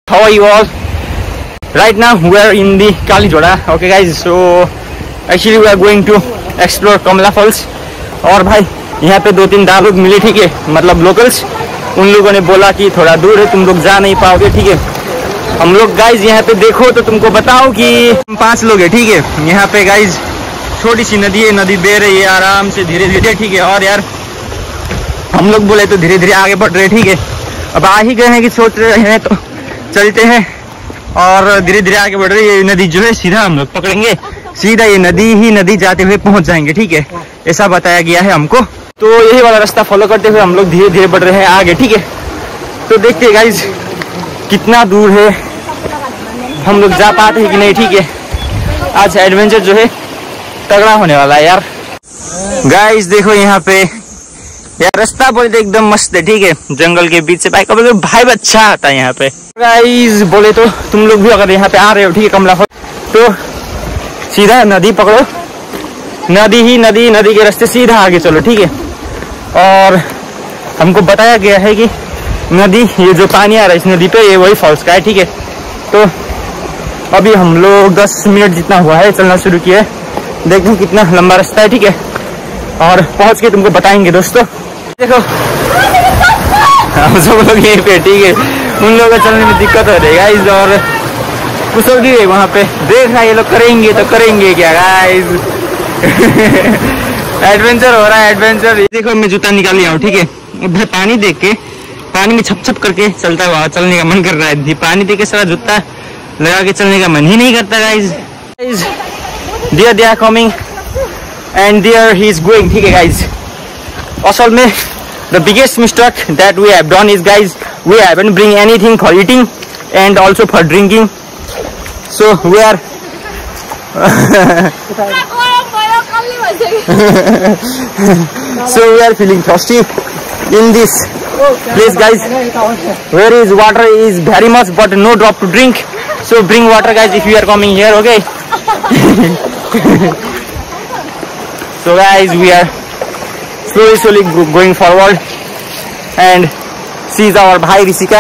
How are you all? Right now we are in the Kalijoda. Okay guys, so actually we are going to explore Kamla Falls. और भाई यहाँ पे 2-3 दार लोग मिले, ठीक है, मतलब लोकल्स। उन लोगों ने बोला कि थोड़ा दूर है, तुम लोग जा नहीं पाओगे, ठीक है। हम लोग गाइज यहाँ पे देखो तो तुमको बताओ कि हम 5 लोग हैं, ठीक है। यहाँ पे गाइज छोटी सी नदी है, नदी बह रही है आराम से धीरे धीरे, ठीक है। और यार हम लोग बोले तो धीरे धीरे आगे बढ़ रहे, ठीक है। अब आ ही गए हैं कि सोच रहे हैं तो चलते हैं और धीरे धीरे आगे बढ़ रही है। ये नदी जो है सीधा हम लोग पकड़ेंगे, सीधा ये नदी जाते हुए पहुंच जाएंगे, ठीक है, ऐसा बताया गया है हमको। तो यही वाला रास्ता फॉलो करते हुए हम लोग धीरे धीरे बढ़ रहे हैं आगे, ठीक है। तो देखते हैं गाइज कितना दूर है, हम लोग जा पाते हैं कि नहीं, ठीक है। आज एडवेंचर जो है तगड़ा होने वाला है यार। गाइज देखो यहाँ पे यार रास्ता बोले तो एकदम मस्त है, ठीक है। जंगल के बीच से बाइक का भाई अच्छा आता है यहाँ पे। गाइज बोले तो तुम लोग भी अगर यहाँ पे आ रहे हो, ठीक है, कमला फॉल्स, तो सीधा नदी पकड़ो, नदी के रास्ते सीधा आगे चलो, ठीक है। और हमको बताया गया है कि नदी, ये जो पानी आ रहा है इस नदी पे, ये वही फॉल्स का है, ठीक है। तो अभी हम लोग 10 मिनट जितना हुआ है चलना शुरू किया है, देखते हैं कितना लंबा रास्ता है, ठीक है। और पहुंच के तुमको बताएंगे दोस्तों। देखो हम सब लोग यहीं पे, ठीक है। उन लोगों को चलने में दिक्कत हो रही है गाइज, और कुछ लोग भी वहाँ पे देख रहा है, ये लोग करेंगे तो करेंगे क्या गाइज। एडवेंचर हो रहा है, एडवेंचर। देखो मैं जूता निकाल लिया हूँ, ठीक है। भाई पानी देख के, पानी में छप छप करके चलता हुआ चलने का मन कर रहा है। पानी देख के सारा जूता लगा के चलने का मन ही नहीं करता guys. They are coming and there he is going, ठीक है गाइज। असल में the biggest mistake that we have done is guys, we haven't bring anything for eating and also for drinking, so we are so we are feeling thirsty in this place guys, where is water is very much but no drop to drink, so bring water guys if you are coming here, okay. So guys we are slowly going forward and sees our भाई Rishika.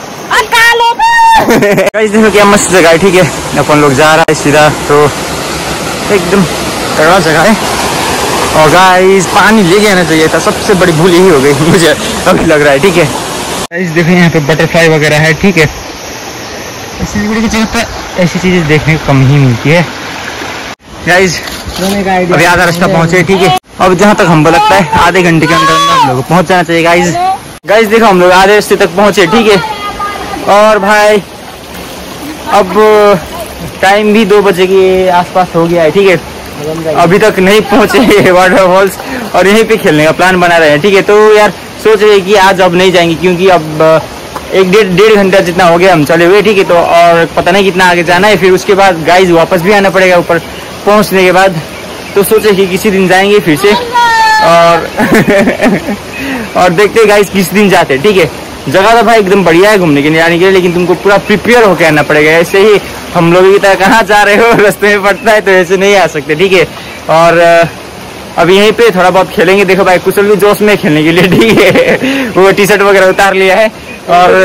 Guys देखो क्या मस्त जगह है, ठीक है। अपन लोग जा रहा है सीधा, तो एकदम तगड़ा जगह है। और गाइस पानी ले जाना चाहिए था, सबसे बड़ी भूल यही हो गई मुझे अभी लग रहा है, ठीक है। गाइस देखो यहाँ पे बटरफ्लाई वगैरह है, ठीक है। सिलीगुड़ी की जगह पर ऐसी चीजें देखने को कम ही मिलती है। गाइस अभी आधा रास्ता पहुंचे, ठीक है। अब जहाँ तक हमको लगता है आधे घंटे के अंदर हम लोग को पहुंच जाना चाहिए गाइज देखो हम लोग आधे रास्ते तक पहुंचे, ठीक है। और भाई अब टाइम भी 2 बजे के आसपास हो गया है, ठीक है। अभी तक नहीं पहुंचे वाटर फॉल्स और यहीं पे खेलने का प्लान बना रहे हैं, ठीक है। तो यार सोच रहे कि आज अब नहीं जाएंगे, क्योंकि अब 1-1.5 घंटा जितना हो गया हम चले हुए, ठीक है। तो और पता नहीं कितना आगे जाना है, फिर उसके बाद गाइज वापस भी आना पड़ेगा ऊपर पहुंचने के बाद। तो सोचे कि किसी दिन जाएंगे फिर से और और देखते गाइस किस दिन जाते हैं, ठीक है। जगह तो भाई एकदम बढ़िया है घूमने के लिए, आने के लिए, लेकिन तुमको पूरा प्रिपेयर होकर आना पड़ेगा। ऐसे ही हम लोग की तरह कहाँ जा रहे हो रास्ते में पड़ता है, तो ऐसे नहीं आ सकते, ठीक है। और अब यहीं पे थोड़ा बहुत खेलेंगे। देखो भाई कुशल भी जोश में खेलने के लिए, ठीक है। वो टी-शर्ट वगैरह उतार लिया है और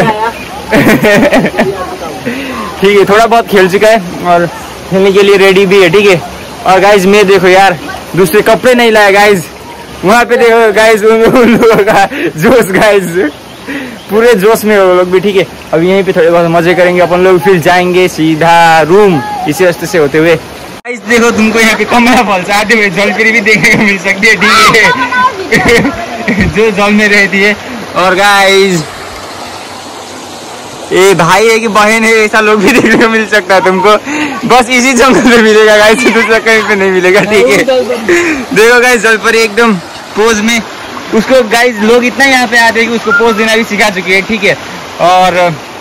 ठीक है, थोड़ा बहुत खेल चुका है और खेलने के लिए रेडी भी है, ठीक है। और गाइज मैं देखो यार दूसरे कपड़े नहीं लाया गाइज, वहाँ पे देखो गाइज उन लोगों का जोश, गाइज पूरे जोश में वो लोग भी, ठीक है। अब यहीं पे थोड़े बहुत मजे करेंगे अपन लोग, फिर जाएंगे सीधा रूम इसी रास्ते से होते हुए। गाइज देखो तुमको यहाँ पे कमला फॉल्स आते हुए जलपरी भी देखने को मिल सकती है, ठीक है। जो जल में रहती है। और गाइज ये भाई है कि बहन है, ऐसा लोग भी देखने को मिल सकता है तुमको, बस इसी जंगल में मिलेगा गाइस, दूसरा कहीं पे नहीं मिलेगा, ठीक है। देखो गाइस जलपरी एकदम पोज में, उसको गाइस लोग इतना यहाँ पे आते हैं कि उसको पोज देना भी सिखा चुके हैं, ठीक है। और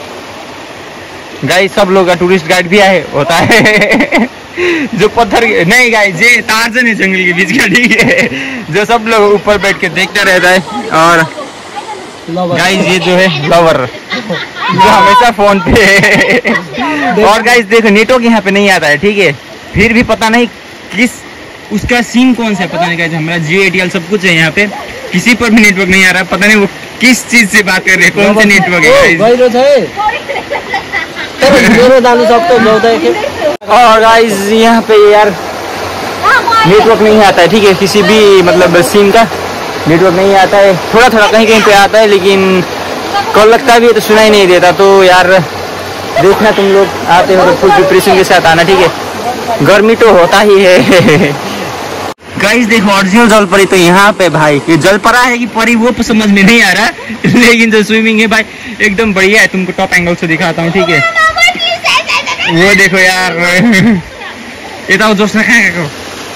गाइस सब लोग का टूरिस्ट गाइड भी आए होता है जो पत्थर नहीं गाइस, ये टार्जन है जंगल के बीच का, ठीक है, जो सब लोग ऊपर बैठ के देखता रहता है। और गाइस ये जो है लवर जो हमेशा फोन पे और गाइस देखो नेटवर्क यहाँ पे नहीं आता है, ठीक है। फिर भी पता नहीं किस उसका सिम कौन सा, पता नहीं गाइस। हमारा जियो एयरटेल सब कुछ है यहाँ पे, किसी पर भी नेटवर्क नहीं आ रहा, पता नहीं वो किस चीज से बात कर रहे हैं, कौन सा नेटवर्क है गाइस। और गाइस यहाँ पे यार नेटवर्क नहीं आता है, ठीक है, किसी भी मतलब सिम का नेटवर्क नहीं आता है, थोड़ा थोड़ा कहीं कहीं पे आता है, लेकिन कॉल लगता भी है तो सुनाई नहीं देता। तो यार देखना तुम लोग आते हो तो फुल प्रिपरेशन के साथ आना, ठीक है, गर्मी तो होता ही है। गाइस देखो ओरिजिनल जलपरी तो यहाँ पे भाई, ये जलपरा है कि परी वो समझ में नहीं आ रहा, लेकिन जो स्विमिंग है भाई एकदम बढ़िया है। तुमको टॉप एंगल से दिखाता हूँ, ठीक है, वो देखो यार, ये तो जोश रखा है।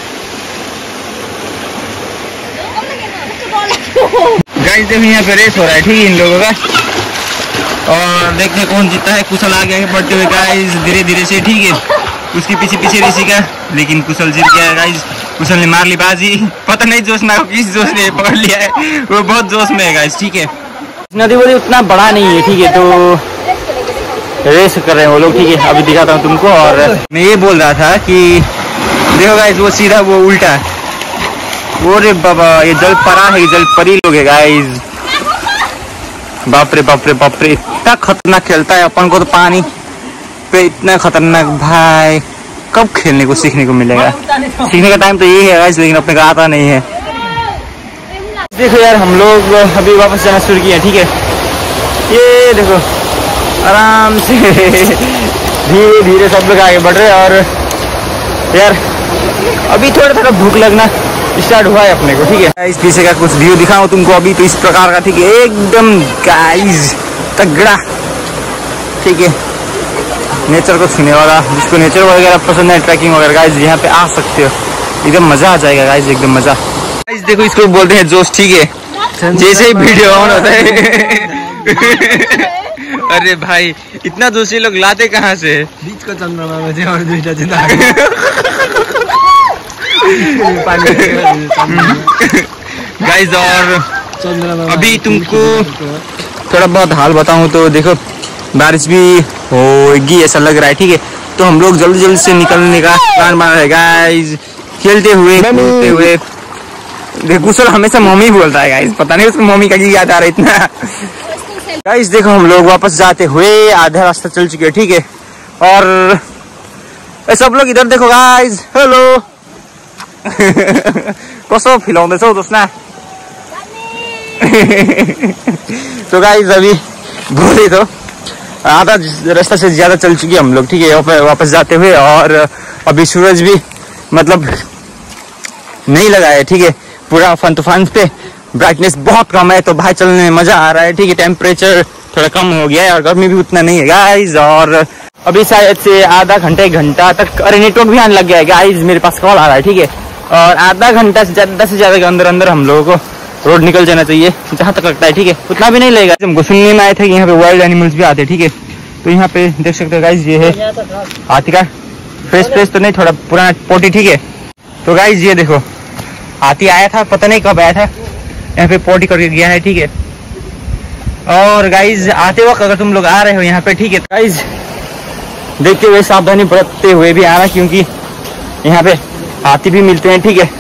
गाइस देखो यहाँ पे रेस हो रहा है, ठीक है, इन लोगों का, और देखते कौन जीतता है। कुशल आगे बढ़ते हुए गाइस धीरे धीरे से, ठीक है, उसके पीछे पीछे ऋषि का, लेकिन कुशल जीत गया गाइस। कुशल ने मार ली बाजी, पता नहीं जोश ना किस जोश ने पकड़ लिया है, वो बहुत जोश में है गाइस, ठीक है। नदी वदी उतना बड़ा नहीं है, ठीक है, तो रेस कर रहे हैं वो लोग, ठीक है, अभी दिखाता हूँ तुमको। और मैं ये बोल रहा था कि देखो गाइस वो सीधा वो उल्टा, वो रे बाबा ये जलपरा है, जलपरी लोग है गाइस। बाप रे बाप रे बाप रे, इतना खतरनाक खेलता है, अपन को तो पानी पे इतना खतरनाक भाई कब खेलने को सीखने को मिलेगा। सीखने का टाइम तो यही है गाइस, लेकिन अपने को आता नहीं है। देखो यार हम लोग अभी वापस जाना शुरू किया, ठीक है, ये देखो आराम से धीरे धीरे सब लोग आगे बढ़ रहे हैं। और यार अभी थोड़ा थोड़ा भूख लगना स्टार्ट हुआ है अपने को, ठीक है। इस पीछे का कुछ व्यू दिखाऊं तुमको अभी, तो इस प्रकार का, ठीक है, एकदम गाइस तगड़ा, ठीक है, नेचर को छूने वाला। जिसको नेचर वगैरह पसंद है, ट्रैकिंग वगैरह, गाइस यहाँ पे आ सकते हो, एकदम मजा आ जाएगा गाइस, एकदम मजा। गाइस देखो इसको बोलते हैं जोश, ठीक है, जैसे ही वीडियो ऑन होता है अरे भाई इतना जोश ये लोग लाते कहाँ से? बीच को चंद्रमा में और गाइस। और अभी तुमको थोड़ा बहुत हाल बताऊं तो देखो बारिश भी होगी ऐसा लग रहा है, ठीक है, तो हम लोग जल्दी जल्दी से निकलने का प्लान बना रहे हैं गाइस, खेलते हुए कूदते हुए। कुशल हमेशा मम्मी बोलता है गाइस, पता नहीं उसको मम्मी का की याद आ रहा है इतना। गाइस देखो हम लोग वापस जाते हुए आधा रास्ता चल चुके हैं, ठीक है, और सब लोग इधर देखो गाइस, हेलो कसो फिलाउँदैछ हौ दोस्ना। तो गाइस अभी बोले तो आधा रास्ता से ज्यादा चल चुके हम लोग, ठीक है, वापस जाते हुए। और अभी सूरज भी मतलब नहीं लगा है, ठीक है, पूरा फन तूफान पे ब्राइटनेस बहुत कम है, तो भाई चलने में मजा आ रहा है, ठीक है, टेम्परेचर थोड़ा कम हो गया है और गर्मी भी उतना नहीं है गाइस। और अभी शायद से आधा घंटा 1 घंटा तक, अरे नेटवर्क भी आने लग गया है गाइस, मेरे पास कॉल आ रहा है, ठीक है, और आधा घंटा से ज्यादा से ज्यादा के अंदर अंदर हम लोगों को रोड निकल जाना चाहिए, जहाँ तक लगता है, ठीक है, उतना भी नहीं लगेगा। हमको सुनने में आया था कि यहाँ पे वाइल्ड एनिमल्स भी आते हैं, ठीक है, तो यहाँ पे देख सकते हो गाइस, ये है हाथी का फ्रेश तो नहीं, थोड़ा पुराना पोटी, ठीक है। तो गाइस ये देखो हाथी आया था, पता नहीं कब आया था, यहाँ पे पोटी करके गया है, ठीक है। और गाइस आते वक्त अगर तुम लोग आ रहे हो यहाँ पे, ठीक है, गाइस देखते हुए सावधानी बरतते हुए भी आना, क्योंकि यहाँ पे हाथी भी मिलते हैं, ठीक है,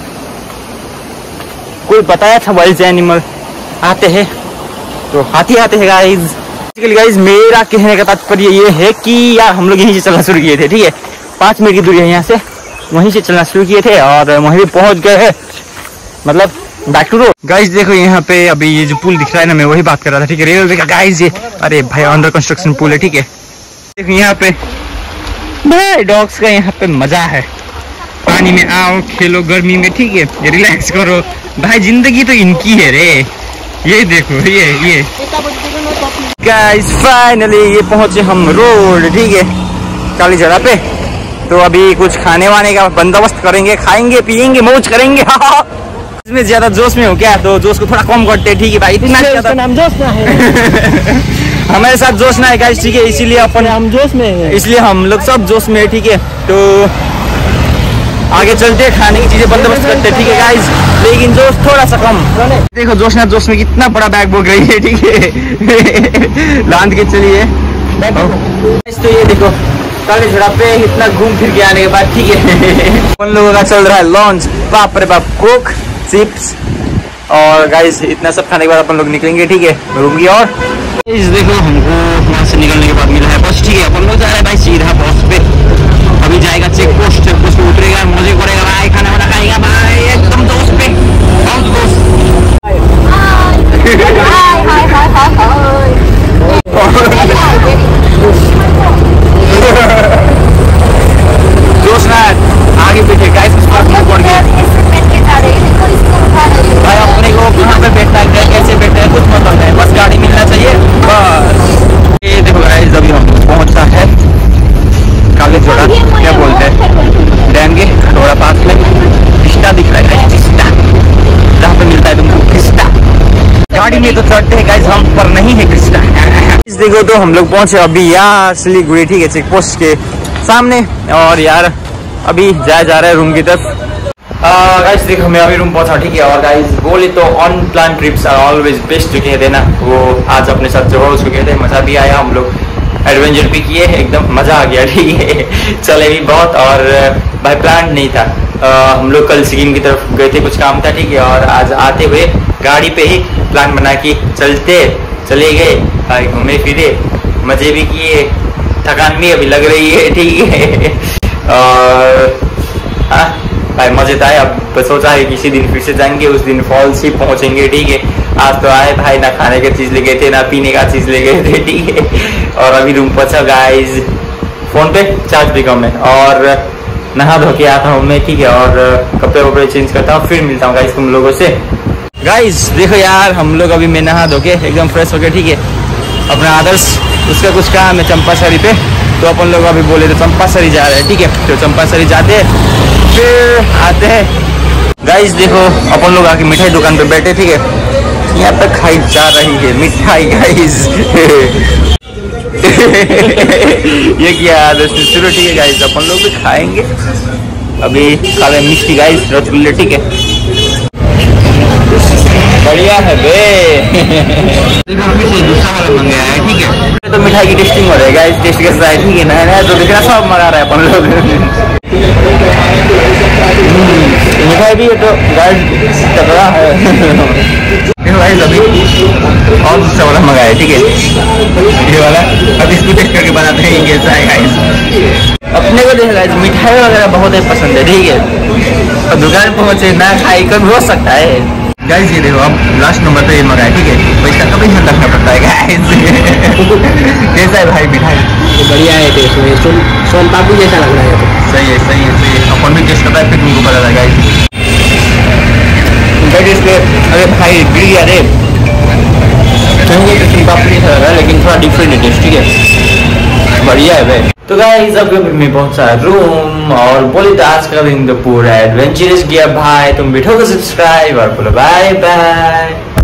कोई बताया था वाइल्ड एनिमल आते हैं, तो हाथी आते हैं गाइस। गाइस मेरा कहने का तात्पर्य ये है कि यार हम लोग यहीं से चलना शुरू किए थे, ठीक है, 5 मिनट की दूरी है यहाँ से, वहीं से चलना शुरू किए थे और वहीं पे पहुंच गए हैं, मतलब बैक टू रोड। गाइस देखो यहाँ पे अभी ये जो पुल दिख रहा है ना, मैं वही बात कर रहा था, ठीक है, रेलवे का गाइस ये, अरे भाई अंडर कंस्ट्रक्शन पुल है, ठीक है। देखो यहाँ पे भाई डॉग्स का यहाँ पे मजा है, पानी में आओ खेलो गर्मी में, ठीक है, रिलैक्स करो भाई, जिंदगी तो इनकी है रे। ये देखो ये गाइस फाइनली ये पहुंचे हम रोड, ठीक है, काली जगह पे। तो अभी कुछ खाने वाने का बंदोबस्त करेंगे, खाएंगे पिएंगे मौज करेंगे। इसमें ज्यादा जोश में हो क्या, तो जोश को थोड़ा कम करते हैं, ठीक है भाई, इतना ज्यादा नाम जोश ना है हमारे साथ जोश ना है गाइस, ठीक है, इसीलिए अपन हम जोश में है, इसलिए हम लोग सब जोश में है, ठीक है। तो आगे चलते खाने की चीजें बंदोबस्त करते, ठीक है गाइस, लेकिन जोश थोड़ा सा कम। देखो जोश ना जोश में कितना बड़ा बैग बोल रही है, ठीक है लांद के चलिए। तो ये देखो काली झड़ा पे इतना घूम फिर के आने के बाद, ठीक है उन लोगों का चल रहा है लॉन्च, बाप रे बाप, कोक चिप्स और गाइस इतना सब खाने के बाद अपन लोग निकलेंगे, ठीक है, रूम की। और देखो हमको वहाँ से निकलने के बाद मिला है बस, ठीक है। अपन लोग जा रहे हैं भाई सीधा बस पे। अभी जाएगा चेक पोस्ट, चेक पोस्ट पे उतरेगा, मजे करेगा भाई, खाना वाना खाएगा भाई एकदम दोस्त पे। दोस्त ना आगे पीछे गाइस पड़ गया भाई, अपने को कहाँ पे बैठना है, कैसे बैठना है कुछ मतलब नहीं, बस गाड़ी मिलना चाहिए बस। ये देखो गाइस अभी हम पहुंचा है काले जोड़ा, क्या बोलते हैं, डैम के थोड़ा पास में क्रिस्टा दिख रहा है, क्रिस्टा जहाँ पे मिलता है तुमको क्रिस्टा। गाड़ी में तो चढ़ते हैं गाइस हम, पर नहीं है क्रिस्टा। देखो तो हम लोग पहुंचे अभी यार सिलीगुड़ी, ठीक है, चेक पोस्ट के सामने। और यार अभी जा रहे हैं रूम की तरफ। गाइस देखो मैं अभी रूम पहुंचा, ठीक है। और गाइस बोले तो on plan trips are always best जो कहते हैं ना, वो आज अपने साथ जो हो उसको कहते हैं। मजा भी आया, हम लोग एडवेंचर भी किए, एकदम मजा आ गया, ठीक है। चले भी बहुत, और भाई प्लान नहीं था। हम लोग कल सिक्किम की तरफ गए थे, कुछ काम था, ठीक है। और आज आते हुए गाड़ी पे ही प्लान बना के चले गए भाई, घूमे फिरे, मजे भी किए, थकान भी अभी लग रही है, ठीक है। और हाँ भाई मजे तो आए। अब सोचा है किसी दिन फिर से जाएंगे, उस दिन फॉल्स ही पहुंचेंगे, ठीक है। आज तो आए भाई, ना खाने की चीज ले गए थे ना पीने का चीज ले गए थे, ठीक है। और अभी रूम पहुंचा गाइस, फोन पे चार्ज भी कम है, और नहा धो के आता हूँ मैं, ठीक है। और कपड़े वपड़े चेंज करता हूँ, फिर मिलता हूँ गाइस तुम लोगों से। गाइस देखो यार हम लोग अभी मैं नहा धो के एकदम फ्रेश हो गए, ठीक है। अपना आदर्श उसका कुछ काम है चंपासरी पे, तो अपन लोग अभी बोले तो चंपासरी जा रहे हैं, ठीक है। तो चंपासरी जाते हैं फिर आते हैं। गाइस देखो अपन लोग आके मिठाई दुकान पे बैठे, ठीक है। यहाँ तक खाई जा रही है मिठाई गाइस। ये क्या आदर्श शुरू, ठीक है गाइस। अपन लोग भी खाएंगे अभी, खा रहे मिष्टी गाइस, रसगुल्ले, ठीक है, बढ़िया है बे। दूसरा वाला मंगाया है, ठीक है। तो मिठाई की टेस्टिंग हो रही है गाइस, टेस्ट कैसा है, ठीक है ना, नया तो दिख रहा सब मंगा रहा है अपन लोग। मिठाई भी है तो गाइस तगड़ा है। गाइस अभी और दूसरा वाला मंगाया है, ठीक है, ये वाला। अब इसको टेस्ट करके बताते हैं कैसा है गाइस। अपने को देखा गाइस मिठाई वगैरह बहुत ही पसंद है, ठीक है। और दुकान पहुंचे ना खाई कभी हो सकता है गाइस। ये देखो अब लास्ट नंबर पे ये मंगाया, ठीक है। पैसा कभी ध्यान रखना पड़ता है गाइस। कैसा है भाई मिठाई? बढ़िया है, टेस्ट में सोन पापड़ी जैसा लग रहा है। तो सही है, सही है, सही है। अपन भी टेस्ट करता है फिर तुमको पता लगा गाइस। अरे भाई गिर गया रे, सोन पापड़ी जैसा लग रहा है लेकिन थोड़ा डिफरेंट है टेस्ट, ठीक है, बढ़िया है भाई। तो गाइस अब मैं पहुंचा रूम, और बोले तो आज का दिन तो पूरा एडवेंचरस गया भाई। तुम बैठोगे सब्सक्राइब और बोलो बाय बाय।